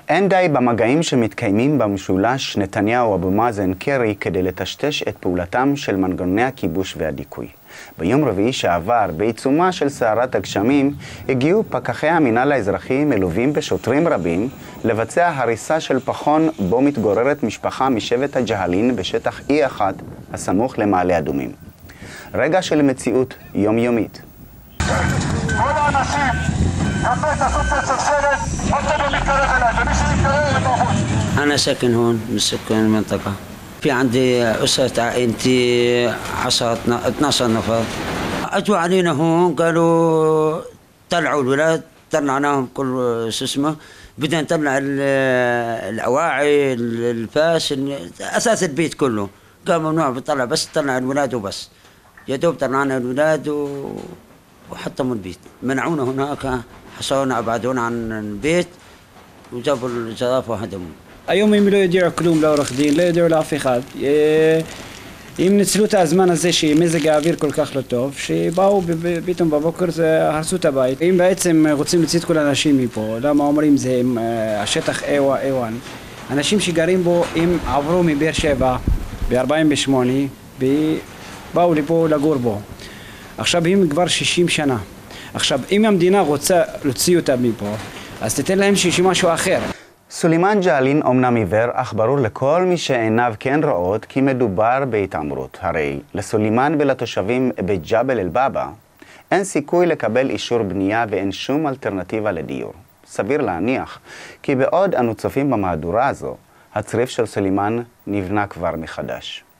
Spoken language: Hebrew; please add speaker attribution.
Speaker 1: אין די במגעים שמתקיימים במשולש נתניהו-אבו מאזן-קרי כדי לטשטש את פעולתם של מנגנוני הכיבוש והדיכוי. ביום רביעי שעבר, בעיצומה של סערת הגשמים, הגיעו פקחי המינהל האזרחי מלווים בשוטרים רבים לבצע הריסה של פחון בו מתגוררת משפחה משבט הג'הלין בשטח E1 הסמוך למעלה אדומים. רגע של מציאות יומיומית.
Speaker 2: כל האנשים, יפה תעשות את השרשרת, אל תבוא להתקרב אליי, ומי שמתקרב בחוץ.
Speaker 3: أنا ساكن هون من سكان المنطقة. في عندي أسرة عائلتي 12 نفر. أجوا علينا هون قالوا طلعوا الولاد، طلعناهم كل شو اسمه، بدنا نطلع الأواعي، الفاس، أساس البيت كله. قال ممنوع بطلع، بس طلع الولاد وبس. يا دوب طلعنا الولاد وحطموا البيت. منعونا هناك، حصرونا أبعدونا عن البيت وجابوا الجرافة وهدموا.
Speaker 4: היום הם לא יודעים כלום לעורך דין, לא יודעים לאף אחד. אם ניצלו את הזמן הזה שמזג האוויר כל כך לא טוב, שבאו פתאום בבוקר הרסו את הבית. אם בעצם רוצים להוציא את כל האנשים מפה, למה אומרים זה השטח A1? אנשים שגרים בו, הם עברו מבאר שבע ב-48 ובאו לפה לגור בו. עכשיו הם כבר 60 שנה. עכשיו אם המדינה רוצה להוציא אותם מפה, אז תתן להם משהו אחר.
Speaker 1: סולימאן ג'הלין אומנם עיוור, אך ברור לכל מי שעיניו כן רואות כי מדובר בהתעמרות. הרי לסולימאן ולתושבים בג'בל אל-באבא אין סיכוי לקבל אישור בנייה ואין שום אלטרנטיבה לדיור. סביר להניח כי בעוד אנו צופים במהדורה הזו, הצריף של סולימאן נבנה כבר מחדש.